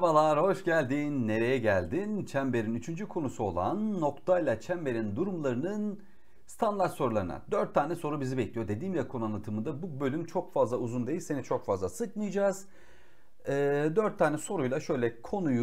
Merhabalar, hoş geldin. Nereye geldin? Çemberin 3. konusu olan noktayla çemberin durumlarının standart sorularına. 4 tane soru bizi bekliyor. Dediğim ya konu anlatımında bu bölüm çok fazla uzun değil. Seni çok fazla sıkmayacağız. 4 tane soruyla şöyle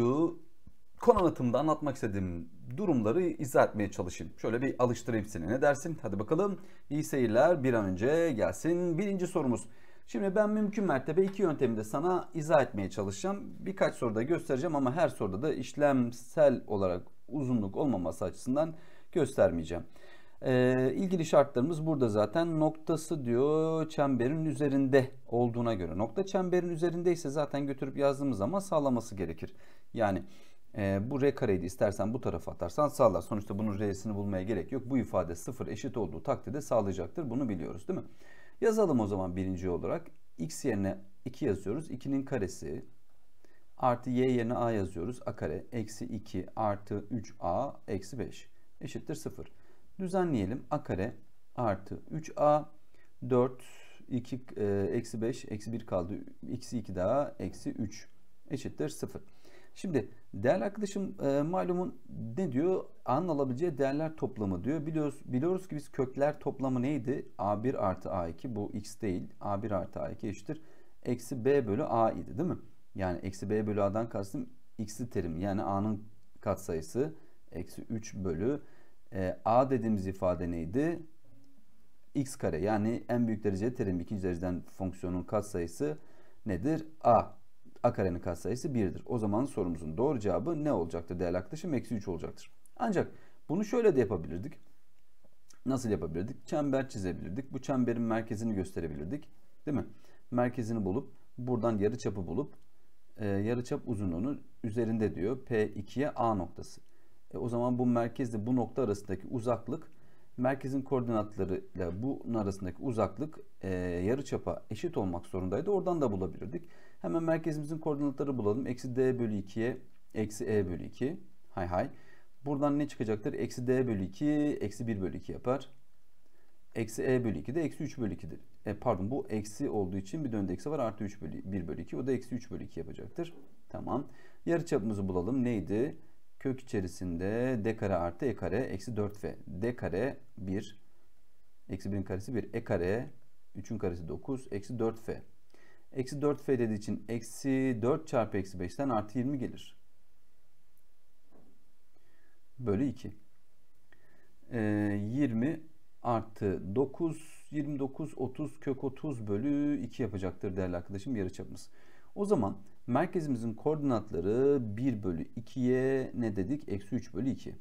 konu anlatımında anlatmak istediğim durumları izah etmeye çalışayım. Şöyle bir alıştırayım seni. Ne dersin? Hadi bakalım. İyi seyirler. Bir an önce gelsin. Birinci sorumuz. Şimdi ben mümkün mertebe iki yöntemi de sana izah etmeye çalışacağım. Birkaç soruda göstereceğim ama her soruda da işlemsel olarak uzunluk olmaması açısından göstermeyeceğim. İlgili şartlarımız burada zaten. Noktası diyor çemberin üzerinde olduğuna göre. Nokta çemberin üzerindeyse zaten götürüp yazdığımız zaman sağlaması gerekir. Yani bu r kareyi de istersen bu tarafa atarsan sağlar. Sonuçta bunun r'sini bulmaya gerek yok. Bu ifade 0 eşit olduğu takdirde sağlayacaktır. Bunu biliyoruz değil mi? Yazalım o zaman birinci olarak. X yerine 2 yazıyoruz. 2'nin karesi artı y yerine a yazıyoruz. A kare eksi 2 artı 3a eksi 5 eşittir 0. Düzenleyelim. A kare artı 3a 4 2 eksi 5 eksi 1 kaldı. Eksi 2 daha eksi 3 eşittir 0. Şimdi değerli arkadaşım malumun ne diyor? A'nın alabileceği değerler toplamı diyor. Biliyoruz ki biz kökler toplamı neydi? A1 artı A2 bu x değil. A1 artı A2 eşittir. Eksi B bölü A idi değil mi? Yani eksi B bölü A'dan kastım x'li terim. Yani A'nın katsayısı eksi 3 bölü A dediğimiz ifade neydi? X kare yani en büyük dereceli terim ikinci dereceden fonksiyonun katsayısı nedir? A karenin katsayısı 1'dir. O zaman sorumuzun doğru cevabı ne olacaktır değerli arkadaşım? Eksi 3 olacaktır. Ancak bunu şöyle de yapabilirdik. Nasıl yapabilirdik? Çember çizebilirdik. Bu çemberin merkezini gösterebilirdik. Değil mi? Merkezini bulup buradan yarıçapı bulup yarıçap uzunluğunu üzerinde diyor. P2'ye A noktası. O zaman bu merkezle bu nokta arasındaki uzaklık merkezin koordinatlarıyla bunun arasındaki uzaklık yarıçapa eşit olmak zorundaydı. Oradan da bulabilirdik. Hemen merkezimizin koordinatları bulalım. Eksi d bölü 2'ye eksi e bölü 2. Hay hay. Buradan ne çıkacaktır? Eksi d bölü 2 eksi 1 bölü 2 yapar. Eksi e bölü 2 de eksi 3 bölü 2'dir. Pardon bu eksi olduğu için bir de önde eksi var. Artı 3 bölü 1 bölü 2. O da eksi 3 bölü 2 yapacaktır. Tamam. Yarıçapımızı bulalım. Neydi? Kök içerisinde d kare artı e kare eksi 4f. D kare 1. Eksi 1'in karesi 1. E kare 3'ün karesi 9. Eksi 4f. Eksi 4f dediği için eksi 4 çarpı eksi 5'ten artı 20 gelir. Bölü 2. 20 artı 9. 29 30 kök 30 bölü 2 yapacaktır değerli arkadaşım yarıçapımız. O zaman merkezimizin koordinatları 1 bölü 2'ye ne dedik? Eksi 3 bölü 2.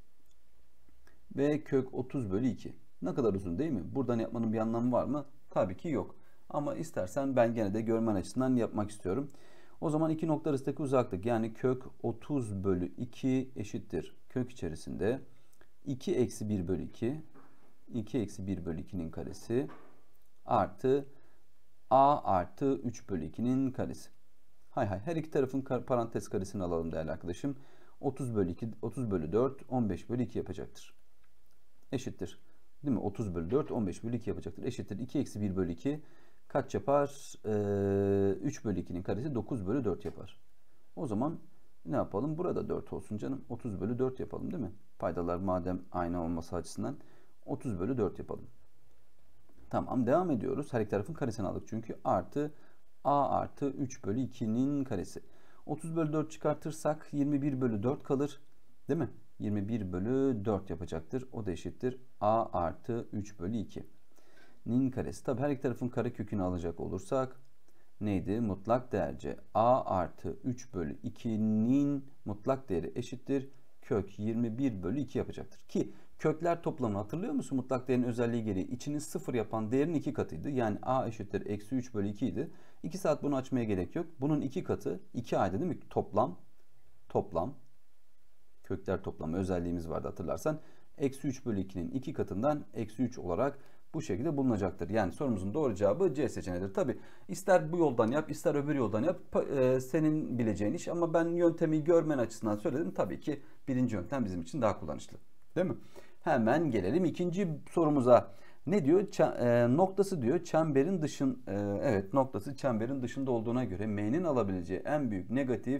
Ve kök 30 bölü 2. Ne kadar uzun değil mi? Buradan yapmanın bir anlamı var mı? Tabii ki yok. Ama istersen ben gene de görmen açısından yapmak istiyorum. O zaman iki nokta arasındaki uzaklık yani kök 30 bölü 2 eşittir. Kök içerisinde 2 eksi 1 bölü 2. 2 eksi 1 bölü 2'nin karesi artı a artı 3 bölü 2'nin karesi. Hay hay her iki tarafın parantez karesini alalım değerli arkadaşım. 30 bölü 2, 30 bölü 4, 15 bölü 2 yapacaktır. Eşittir. Değil mi? 30 bölü 4, 15 bölü 2 yapacaktır. Eşittir. 2 eksi 1 bölü 2 kaç yapar? 3 bölü 2'nin karesi 9 bölü 4 yapar. O zaman ne yapalım? Burada 4 olsun canım. 30 bölü 4 yapalım değil mi? Paydalar madem aynı olması açısından 30 bölü 4 yapalım. Tamam devam ediyoruz. Her iki tarafın karesini aldık çünkü artı a artı 3 bölü 2'nin karesi. 30 bölü 4 çıkartırsak 21 bölü 4 kalır. Değil mi? 21 bölü 4 yapacaktır. O da eşittir. A artı 3 bölü 2'nin karesi. Tabi her iki tarafın karekökünü alacak olursak neydi? Mutlak değerce A artı 3 bölü 2'nin mutlak değeri eşittir. Kök 21 bölü 2 yapacaktır. Ki kökler toplamını hatırlıyor musun? Mutlak değerin özelliği gereği içini 0 yapan değerin 2 katıydı. Yani A eşittir eksi 3 bölü 2 idi. 2 saat bunu açmaya gerek yok. Bunun 2 katı 2A'ydı değil mi? Toplam. Kökler toplamı özelliğimiz vardı hatırlarsan. Eksi 3 bölü 2'nin 2 katından eksi 3 olarak bu şekilde bulunacaktır. Yani sorumuzun doğru cevabı C seçeneğidir. Tabi ister bu yoldan yap ister öbür yoldan yap senin bileceğin iş ama ben yöntemi görmen açısından söyledim. Tabii ki birinci yöntem bizim için daha kullanışlı. Değil mi? Hemen gelelim ikinci sorumuza. Ne diyor? Noktası diyor çemberin noktası çemberin dışında olduğuna göre M'nin alabileceği en büyük negatif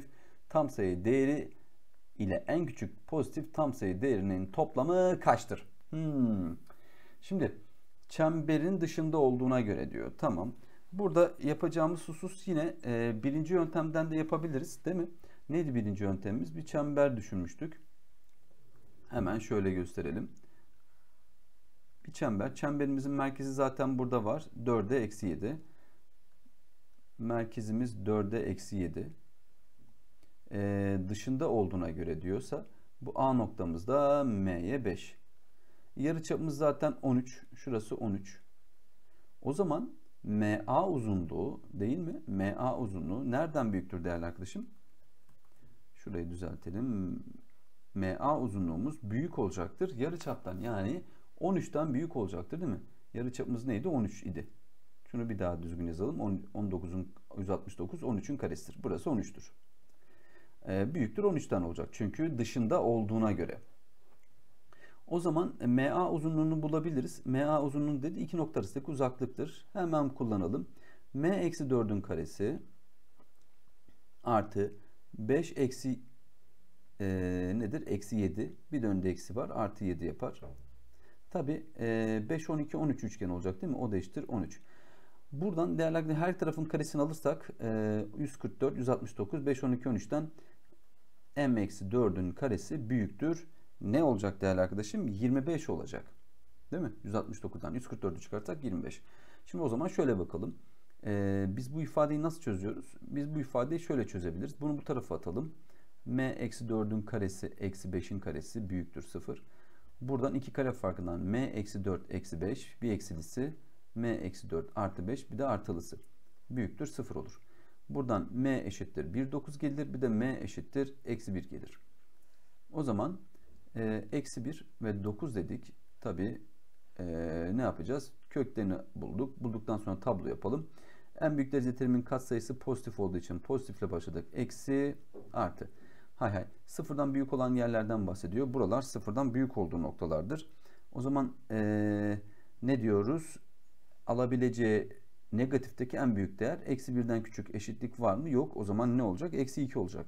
tam sayı değeri ile en küçük pozitif tam sayı değerinin toplamı kaçtır? Şimdi çemberin dışında olduğuna göre diyor. Tamam. Burada yapacağımız husus yine birinci yöntemden de yapabiliriz, değil mi? Neydi birinci yöntemimiz? Bir çember düşünmüştük. Hemen şöyle gösterelim. Bir çember. Çemberimizin merkezi zaten burada var. 4'e eksi 7. Merkezimiz 4'e eksi 7. Dışında olduğuna göre diyorsa bu A noktamızda M'ye 5. Yarıçapımız zaten 13. Şurası 13. O zaman MA uzunluğu değil mi? MA uzunluğu nereden büyüktür değerli arkadaşım? Şurayı düzeltelim. MA uzunluğumuz büyük olacaktır. Yarıçaptan, yani 13'ten büyük olacaktır değil mi? Yarıçapımız neydi? 13 idi. Şunu bir daha düzgün yazalım. 19'un 169 13'ün karesidir. Burası 13'tür. Büyüktür 13'ten olacak. Çünkü dışında olduğuna göre. O zaman MA uzunluğunu bulabiliriz. MA uzunluğu dedi iki nokta arasındaki uzaklıktır. Hemen kullanalım. M eksi 4'ün karesi artı 5 eksi nedir? Eksi 7. Bir de önde eksi var. Artı 7 yapar. Tabi 5, 12, 13 üçgen olacak değil mi? O da eşittir 13. Buradan değerli her tarafın karesini alırsak 144, 169, 5, 12, 13'ten m eksi 4'ün karesi büyüktür. Ne olacak değerli arkadaşım? 25 olacak. Değil mi? 169'dan 144'ü çıkartsak 25. Şimdi o zaman şöyle bakalım. Biz bu ifadeyi nasıl çözüyoruz? Biz bu ifadeyi şöyle çözebiliriz. Bunu bu tarafa atalım. M eksi 4'ün karesi eksi 5'in karesi büyüktür 0. Buradan 2 kare farkından m eksi 4 eksi 5 bir eksilisi m eksi 4 artı 5 bir de artılısı büyüktür 0 olur. Buradan m eşittir 1,9 gelir, bir de m eşittir eksi 1 gelir. O zaman eksi 1 ve 9 dedik. Tabi ne yapacağız? Köklerini bulduk. Bulduktan sonra tablo yapalım. En büyük derece terimin katsayısı pozitif olduğu için pozitifle başladık. Eksi artı. Hay. Sıfırdan büyük olan yerlerden bahsediyor. Buralar sıfırdan büyük olduğu noktalardır. O zaman ne diyoruz? Alabileceği negatifteki en büyük değer eksi 1'den küçük, eşitlik var mı? Yok. O zaman ne olacak? Eksi 2 olacak.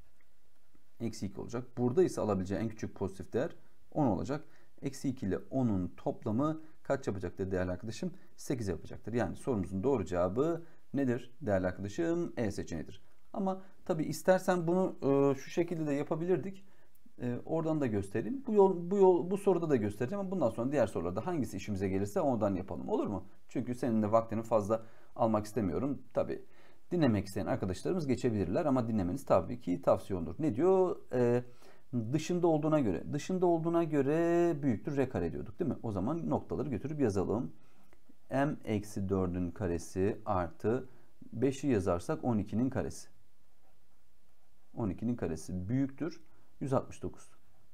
Eksi 2 olacak. Burada ise alabileceği en küçük pozitif değer 10 olacak. Eksi 2 ile 10'un toplamı kaç yapacaktır değerli arkadaşım? 8 yapacaktır. Yani sorumuzun doğru cevabı nedir değerli arkadaşım? E seçeneğidir. Ama tabi istersen bunu şu şekilde de yapabilirdik. Oradan da göstereyim. Bu soruda da göstereceğim ama bundan sonra diğer sorularda hangisi işimize gelirse ondan yapalım. Olur mu? Çünkü senin de vaktini fazla almak istemiyorum. Tabi dinlemek isteyen arkadaşlarımız geçebilirler ama dinlemeniz tabii ki tavsiye olur. Ne diyor? Dışında olduğuna göre. Dışında olduğuna göre büyüktür r kare diyorduk değil mi? O zaman noktaları götürüp yazalım. M eksi 4'ün karesi artı 5'i yazarsak 12'nin karesi. 12'nin karesi büyüktür 169.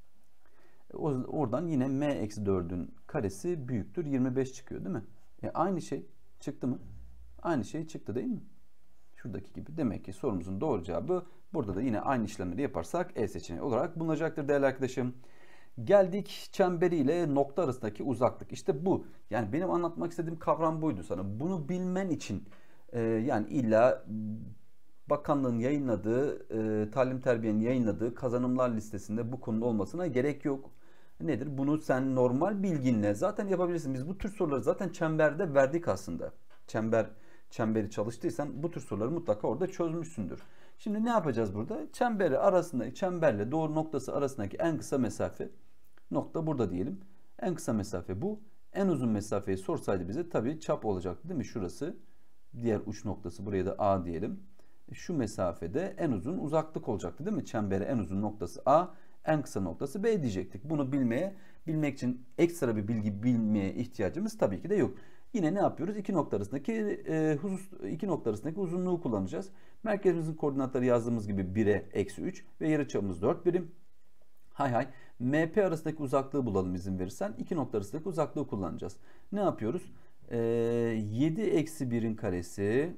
Oradan yine m eksi 4'ün karesi büyüktür 25 çıkıyor değil mi? Aynı şey çıktı mı? Aynı şey çıktı değil mi? Şuradaki gibi. Demek ki sorumuzun doğru cevabı burada da yine aynı işlemleri yaparsak E seçeneği olarak bulunacaktır değerli arkadaşım. Geldik çemberiyle nokta arasındaki uzaklık. İşte bu. Yani benim anlatmak istediğim kavram buydu sana. Bunu bilmen için yani illa bakanlığın yayınladığı, talim terbiyenin yayınladığı kazanımlar listesinde bu konunun olmasına gerek yok. Nedir? Bunu sen normal bilginle zaten yapabilirsin. Biz bu tür soruları zaten çemberde verdik aslında. Çemberi çalıştıysan bu tür soruları mutlaka orada çözmüşsündür. Şimdi ne yapacağız burada? Çemberle doğru noktası arasındaki en kısa mesafe nokta burada diyelim. En kısa mesafe bu. En uzun mesafeyi sorsaydı bize tabii çap olacaktı değil mi? Şurası diğer uç noktası, buraya da A diyelim. Şu mesafede en uzun uzaklık olacaktı değil mi? Çembere en uzun noktası A, en kısa noktası B diyecektik. Bunu bilmek için ekstra bir bilgi bilmeye ihtiyacımız tabii ki de yok. Yine ne yapıyoruz? İki nokta arasındaki uzunluğu kullanacağız. Merkezimizin koordinatları yazdığımız gibi 1'e eksi 3 ve yarıçapımız 4 birim. MP arasındaki uzaklığı bulalım izin verirsen. İki nokta arasındaki uzaklığı kullanacağız. Ne yapıyoruz? 7 eksi 1'in karesi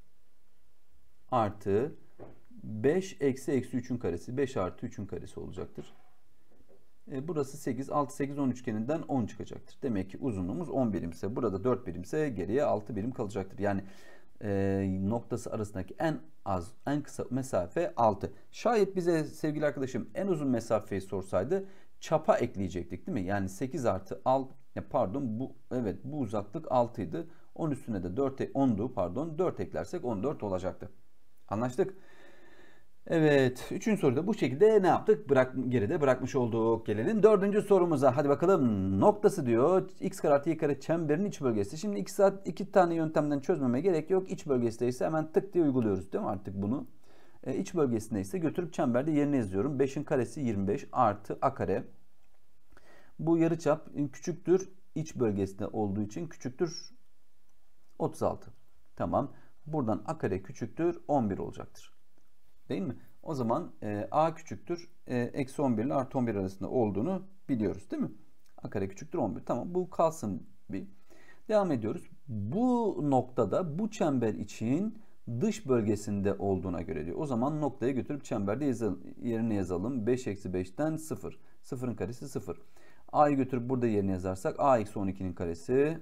artı 5 eksi 3'ün karesi. 5 artı 3'ün karesi olacaktır. Burası 8. 6, 8, 10 üçgeninden 10 çıkacaktır. Demek ki uzunluğumuz 10 birimse, burada 4 birimse geriye 6 birim kalacaktır. Yani noktası arasındaki en kısa mesafe 6. Şayet bize sevgili arkadaşım en uzun mesafeyi sorsaydı çapa ekleyecektik değil mi? Yani 8 artı 6, pardon bu uzaklık 6 idi. 10 üstüne de 10'du pardon. 4 eklersek 14 olacaktı. Anlaştık. Evet. 3. soruda bu şekilde ne yaptık? Geride bırakmış olduk. Gelelim 4. sorumuza. Hadi bakalım. Noktası diyor. X kare artı Y kare çemberin iç bölgesi. Şimdi iki tane yöntemden çözmeme gerek yok. İç bölgesindeyse hemen tık diye uyguluyoruz değil mi artık bunu? İç bölgesindeyse götürüp çemberde yerine yazıyorum. 5'in karesi 25 artı A kare. Bu yarıçap küçüktür. İç bölgesinde olduğu için küçüktür 36. Tamam. Buradan A kare küçüktür 11 olacaktır. Değil mi? O zaman A küçüktür eksi 11 ile artı 11 arasında olduğunu biliyoruz değil mi? A kare küçüktür 11. Tamam, bu kalsın bir. Devam ediyoruz. Bu noktada bu çember için dış bölgesinde olduğuna göre diyor. O zaman noktaya götürüp çemberde yerine yazalım. 5 eksi 5'ten 0. 0'ın karesi 0. A'yı götürüp burada yerine yazarsak A eksi 12'nin karesi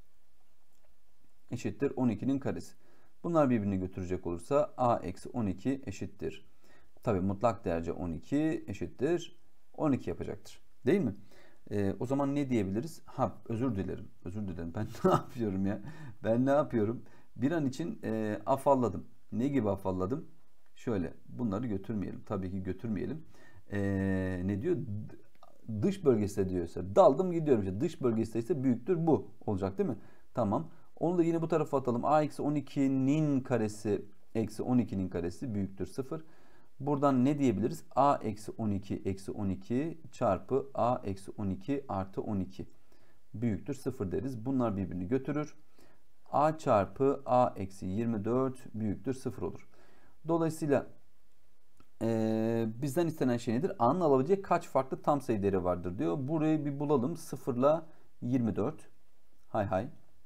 eşittir 12'nin karesi. Bunlar birbirini götürecek olursa A eksi 12 eşittir. Tabi mutlak değerce 12 eşittir 12 yapacaktır. Değil mi? O zaman ne diyebiliriz? Özür dilerim. Özür dilerim. Ben ne yapıyorum ya? Ben ne yapıyorum? Bir an için afalladım. Ne gibi afalladım? Şöyle, bunları götürmeyelim. Tabii ki götürmeyelim. Ne diyor? Dış bölgesinde diyorsa daldım gidiyorum. İşte dış bölgesinde ise büyüktür bu olacak değil mi? Tamam. Onu da yine bu tarafa atalım. A eksi 12'nin karesi eksi 12'nin karesi büyüktür 0. Buradan ne diyebiliriz? A eksi 12 eksi 12 çarpı A eksi 12 artı 12 büyüktür 0 deriz. Bunlar birbirini götürür. A çarpı A eksi 24 büyüktür 0 olur. Dolayısıyla bizden istenen şey nedir? A'nın alabileceği kaç farklı tam sayı değeri vardır diyor. Burayı bir bulalım. 0 ile 24. Hay.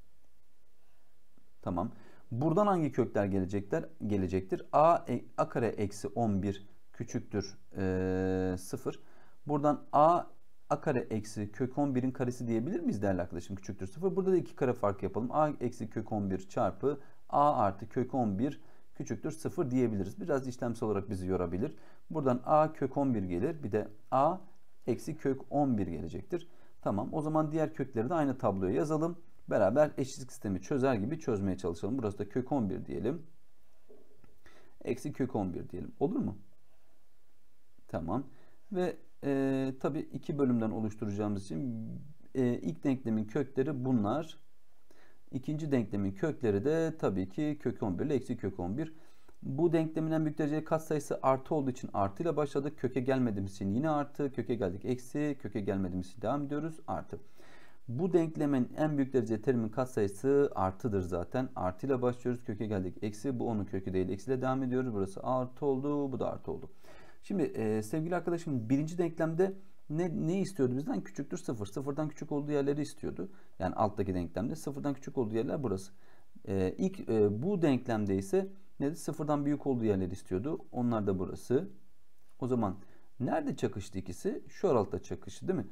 Tamam. Buradan hangi kökler gelecektir? A kare eksi 11 küçüktür 0. Buradan A kare eksi kök 11'in karesi diyebilir miyiz değerli arkadaşım? Küçüktür 0. Burada da 2 kare fark yapalım. A eksi kök 11 çarpı A artı kök 11 küçüktür 0 diyebiliriz. Biraz işlemsel olarak bizi yorabilir. Buradan A kök 11 gelir. Bir de A eksi kök 11 gelecektir. Tamam. O zaman diğer kökleri de aynı tabloya yazalım. Beraber eşitlik sistemi çözer gibi çözmeye çalışalım. Burası da kök 11 diyelim. Eksi kök 11 diyelim. Olur mu? Tamam. Ve tabii iki bölümden oluşturacağımız için ilk denklemin kökleri bunlar. İkinci denklemin kökleri de tabii ki kök 11 ile eksi kök 11. Bu denklemin en büyük dereceli katsayısı artı olduğu için artı ile başladık. Köke gelmediğimiz için yine artı. Köke geldik eksi. Köke gelmediğimiz için devam ediyoruz. Artı. Bu denklemin en büyük dereceli terimin katsayısı artıdır zaten. Artı ile başlıyoruz. Köke geldik eksi. Bu onun kökü değil. Eksi ile devam ediyoruz. Burası artı oldu. Bu da artı oldu. Şimdi sevgili arkadaşım birinci denklemde ne istiyordu bizden? Küçüktür 0. Sıfırdan küçük olduğu yerleri istiyordu. Yani alttaki denklemde sıfırdan küçük olduğu yerler burası. Bu denklemde ise nedir? Sıfırdan büyük olduğu yerleri istiyordu. Onlar da burası. O zaman nerede çakıştı ikisi? Şu aralıkta çakıştı değil mi?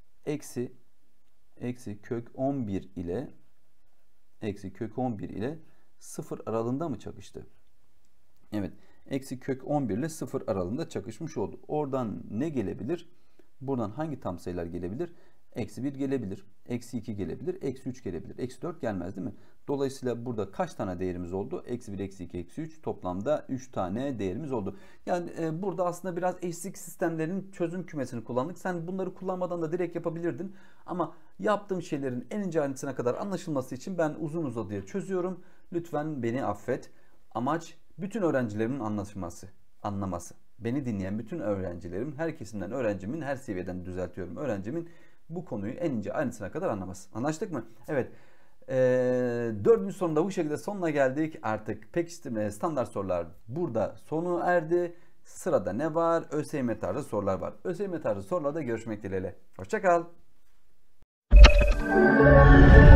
Eksi kök 11 ile 0 aralığında mı çakıştı? Evet. Eksi kök 11 ile 0 aralığında çakışmış oldu. Oradan ne gelebilir? Buradan hangi tam sayılar gelebilir? Eksi 1 gelebilir. Eksi 2 gelebilir. Eksi 3 gelebilir. Eksi 4 gelmez değil mi? Dolayısıyla burada kaç tane değerimiz oldu? Eksi 1, eksi 2, eksi 3. Toplamda 3 tane değerimiz oldu. Yani burada aslında biraz eşitlik sistemlerinin çözüm kümesini kullandık. Sen bunları kullanmadan da direkt yapabilirdin. Ama yaptığım şeylerin en ince ayrıntısına kadar anlaşılması için ben uzun uzadıya çözüyorum. Lütfen beni affet. Amaç bütün öğrencilerimin anlaması. Beni dinleyen bütün öğrencilerim, her kesimden öğrencimin, her seviyeden düzeltiyorum öğrencimin bu konuyu en ince ayrıntısına kadar anlaması. Anlaştık mı? Evet. 4. sorunda bu şekilde sonuna geldik. Artık pekiştirme standart sorular burada sona erdi. Sırada ne var? ÖSYM tarzı sorular var. ÖSYM tarzı sorularda görüşmek dileğiyle. Hoşça kal.